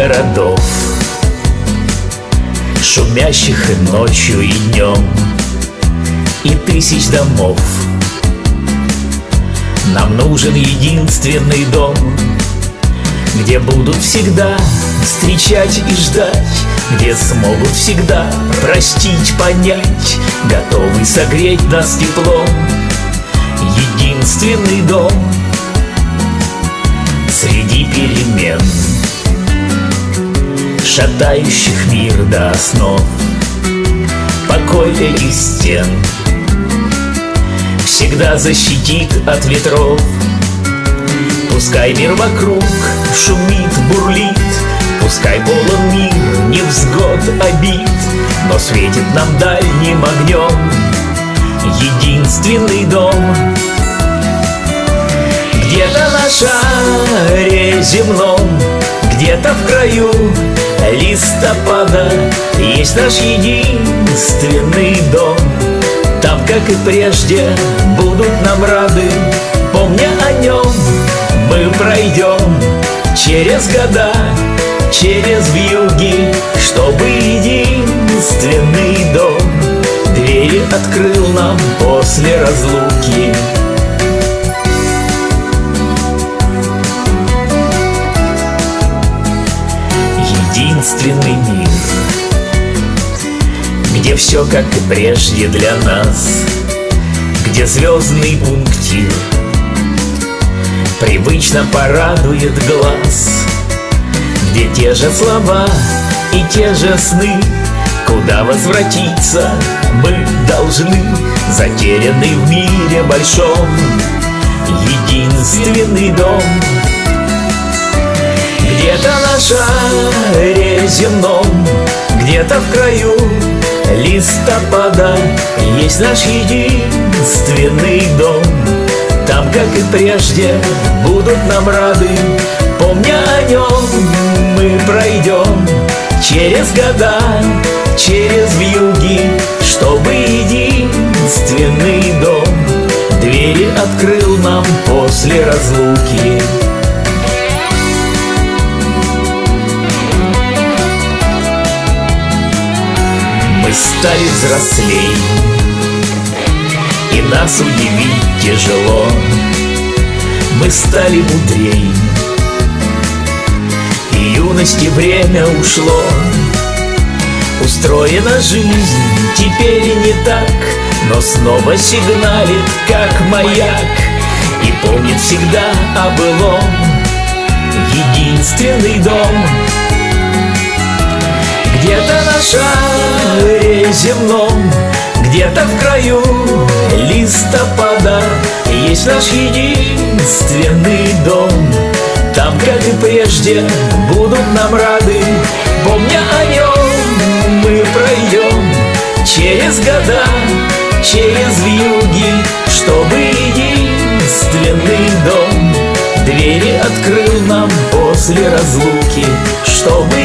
городов, шумящих и ночью, и днем, и тысяч домов. Нам нужен единственный дом, где будут всегда встречать и ждать, где смогут всегда простить, понять, готовый согреть нас теплом. Единственный дом среди перемен, шатающих мир до основ. Покой этих стен всегда защитит от ветров. Пускай мир вокруг шумит, бурлит, пускай полон мир невзгод, обид, но светит нам дальним огнем единственный дом. Где-то на шаре земном, где-то в краю листопада есть наш единственный дом. Там, как и прежде, будут нам рады, помня о нем, мы пройдем через года, через вьюги, чтобы единственный дом двери открыл нам после разлуки. Единственный мир, где все, как и прежде, для нас, где звездный пунктир привычно порадует глаз, где те же слова и те же сны, куда возвратиться мы должны, затерянный в мире большом единственный дом. Где-то на шаре земном, где-то в краю листопада есть наш единственный дом. Там, как и прежде, будут нам рады, помня о нем, мы пройдем через года, через вьюги, чтобы единственный дом двери открыл нам после разлуки. Мы стали взрослей, и нас удивить тяжело. Мы стали мудрей, и юности время ушло. Устроена жизнь теперь не так, но снова сигналит, как маяк, и помнит всегда о былом единственный дом. Где-то на шаре земном, где-то в краю листопада есть наш единственный дом. Там, как и прежде, будут нам рады, помня о нем, мы пройдем через года, через вьюги, чтобы единственный дом двери открыл нам после разлуки, чтобы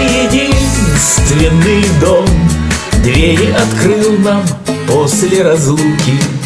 единственный дом двери открыл нам после разлуки.